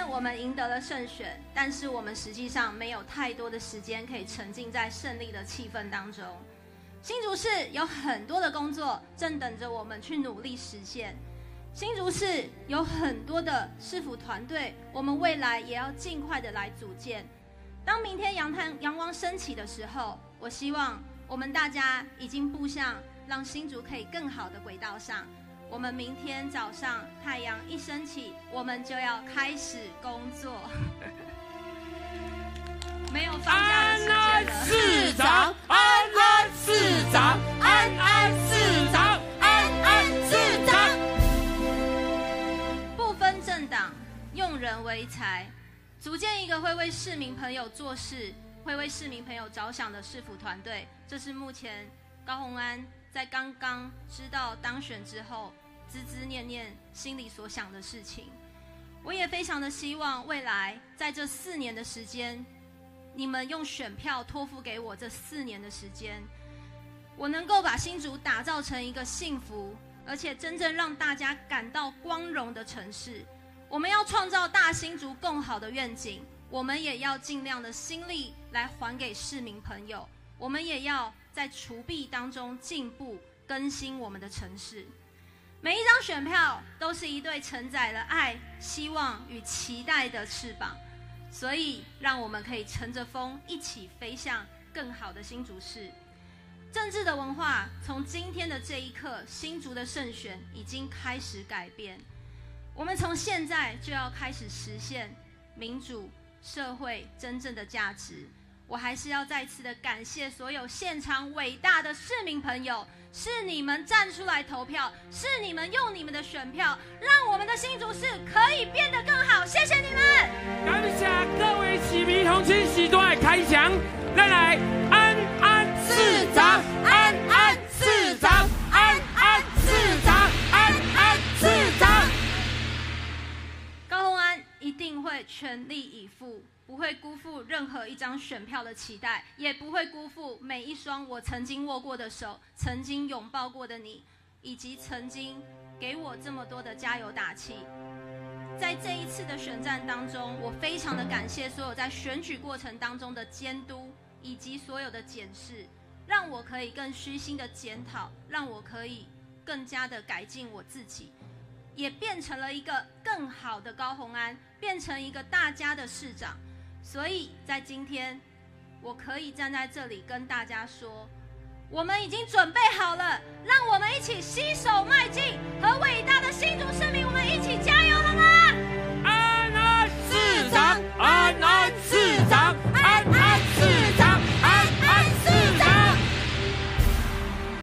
天我们赢得了胜选，但是我们实际上没有太多的时间可以沉浸在胜利的气氛当中。新竹市有很多的工作正等着我们去努力实现。新竹市有很多的市府团队，我们未来也要尽快的来组建。当明天阳光升起的时候，我希望我们大家已经步向让新竹可以更好的轨道上。我们明天早上太阳一升起，我们就要开始工作。没有放假的时间了。 安安市长，安安市长，安安市长，安安市长。 不分政党，用人为才，组建一个会为市民朋友做事、会为市民朋友着想的市府团队，这是目前高虹安在刚刚知道当选之后，孜孜念念心里所想的事情。我也非常的希望未来在这4年的时间，你们用选票托付给我这4年的时间，我能够把新竹打造成一个幸福，而且真正让大家感到光荣的城市。我们要创造大新竹更好的愿景，我们也要尽量的心力来还给市民朋友，我们也要在除弊当中进步更新我们的城市。每一张选票都是一对承载了爱、希望与期待的翅膀，所以让我们可以乘着风一起飞向更好的新竹市。政治的文化从今天的这一刻，新竹的胜选已经开始改变。我们从现在就要开始实现民主社会真正的价值。我还是要再次的感谢所有现场伟大的市民朋友，是你们站出来投票，是你们用你们的选票，让我们的新竹市可以变得更好。谢谢你们！ 感谢各位市民同志时代开枪，咱来安安市长，安安市长，安安市长，安安市长。 高虹安一定会全力以赴，不会辜负任何一张选票的期待，也不会辜负每一双我曾经握过的手，曾经拥抱过的你，以及曾经给我这么多的加油打气。在这一次的选战当中，我非常的感谢所有在选举过程当中的监督以及所有的检视，让我可以更虚心的检讨，让我可以更加的改进我自己，也变成了一个更好的高虹安，变成一个大家的市长。所以在今天，我可以站在这里跟大家说，我们已经准备好了，让我们一起携手迈进，和伟大的新竹市民，我们一起加